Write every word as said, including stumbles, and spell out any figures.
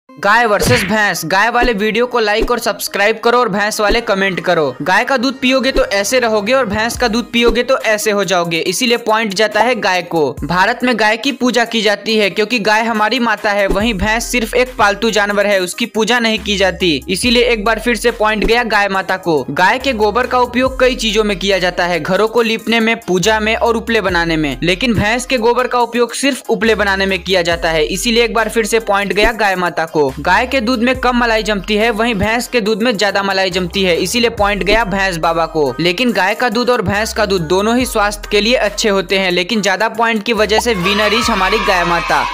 गाय versus भैंस। गाय वाले video को लाइक और सब्सक्राइब करो और भैंस वाले कमेंट करो। गाय का दूध पियोगे तो ऐसे रहोगे और भैंस का दूध पियोगे तो ऐसे हो जाओगे, इसीलिए पॉइंट जाता है गाय को। भारत में गाय की पूजा की जाती है क्योंकि गाय हमारी माता है, वहीं भैंस सिर्फ एक पालतू जानवर है, उसकी पूजा नहीं की जाती, इसीलिए एक बार फिर से पॉइंट गया गाय माता को। गाय के गोबर का उपयोग कई चीजों में किया जाता है, घरों को लीपने में, पूजा में और उपले बनाने में, लेकिन भैंस के गोबर का उपयोग सिर्फ उपले बनाने में किया जाता है, इसीलिए एक बार फिर से पॉइंट गया गाय माता को। गाय के दूध में कम मलाई जमती है, वहीं भैंस के दूध में ज्यादा मलाई जमती है, इसीलिए पॉइंट गया भैंस बाबा को। लेकिन गाय का दूध और भैंस का दूध दोनों ही स्वास्थ्य के लिए अच्छे होते हैं, लेकिन ज्यादा पॉइंट की वजह से विनर इज हमारी गाय माता।